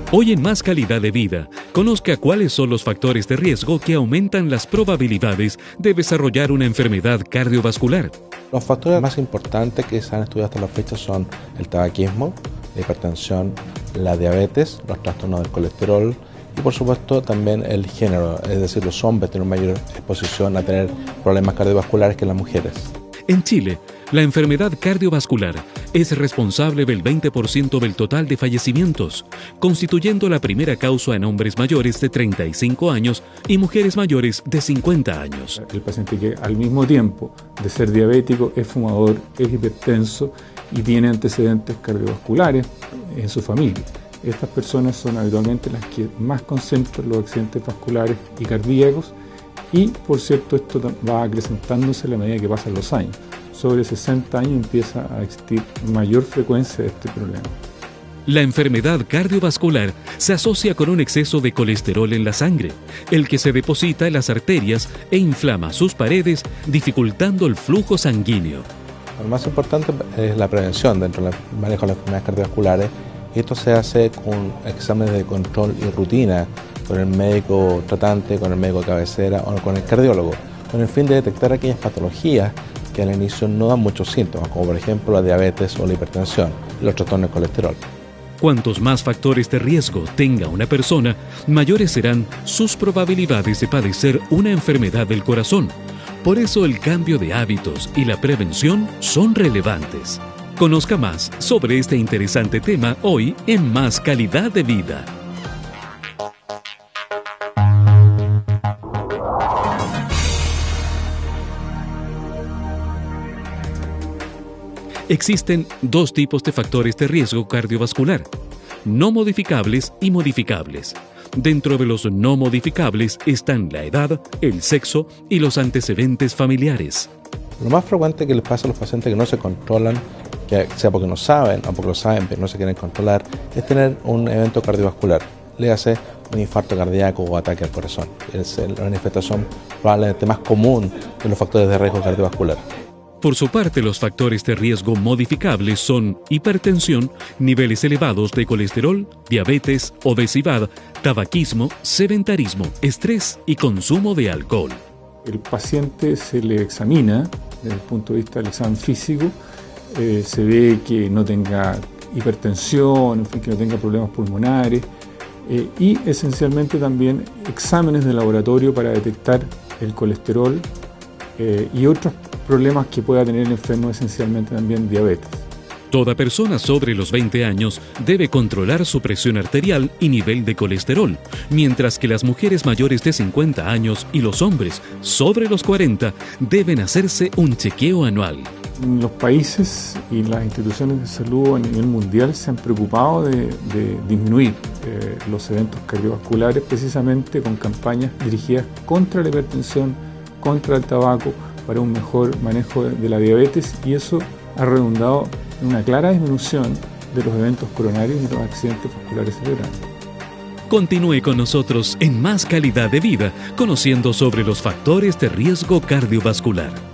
Hoy en Más Calidad de Vida, conozca cuáles son los factores de riesgo que aumentan las probabilidades de desarrollar una enfermedad cardiovascular. Los factores más importantes que se han estudiado hasta la fecha son el tabaquismo, la hipertensión, la diabetes, los trastornos del colesterol y por supuesto también el género, es decir, los hombres tienen mayor exposición a tener problemas cardiovasculares que las mujeres. En Chile, la enfermedad cardiovascular es responsable del 20% del total de fallecimientos, constituyendo la primera causa en hombres mayores de 35 años y mujeres mayores de 50 años. El paciente que al mismo tiempo de ser diabético es fumador, es hipertenso y tiene antecedentes cardiovasculares en su familia. Estas personas son habitualmente las que más concentran los accidentes vasculares y cardíacos y, por cierto, esto va acrecentándose a la medida que pasan los años. Sobre 60 años empieza a existir mayor frecuencia de este problema. La enfermedad cardiovascular se asocia con un exceso de colesterol en la sangre, el que se deposita en las arterias e inflama sus paredes, dificultando el flujo sanguíneo. Lo más importante es la prevención dentro del manejo de las enfermedades cardiovasculares y esto se hace con exámenes de control y rutina con el médico tratante, con el médico de cabecera o con el cardiólogo, con el fin de detectar aquellas patologías que al inicio no dan muchos síntomas, como por ejemplo la diabetes o la hipertensión y los trastornos del colesterol. Cuantos más factores de riesgo tenga una persona, mayores serán sus probabilidades de padecer una enfermedad del corazón. Por eso el cambio de hábitos y la prevención son relevantes. Conozca más sobre este interesante tema hoy en Más Calidad de Vida. Existen dos tipos de factores de riesgo cardiovascular, no modificables y modificables. Dentro de los no modificables están la edad, el sexo y los antecedentes familiares. Lo más frecuente que les pasa a los pacientes que no se controlan, ya sea porque no saben o porque lo saben pero no se quieren controlar, es tener un evento cardiovascular. Le hace un infarto cardíaco o ataque al corazón. Es la manifestación probablemente más común de los factores de riesgo cardiovascular. Por su parte, los factores de riesgo modificables son hipertensión, niveles elevados de colesterol, diabetes, obesidad, tabaquismo, sedentarismo, estrés y consumo de alcohol. El paciente se le examina desde el punto de vista del examen físico, se ve que no tenga hipertensión, en fin, que no tenga problemas pulmonares y esencialmente también exámenes de laboratorio para detectar el colesterol y otros problemas que pueda tener el enfermo, esencialmente también diabetes. Toda persona sobre los 20 años debe controlar su presión arterial y nivel de colesterol, mientras que las mujeres mayores de 50 años y los hombres sobre los 40 deben hacerse un chequeo anual. Los países y las instituciones de salud a nivel mundial se han preocupado de disminuir los eventos cardiovasculares precisamente con campañas dirigidas contra la hipertensión, contra el tabaco, para un mejor manejo de la diabetes y eso ha redundado en una clara disminución de los eventos coronarios y los accidentes vasculares cerebrales. Continúe con nosotros en Más Calidad de Vida, conociendo sobre los factores de riesgo cardiovascular.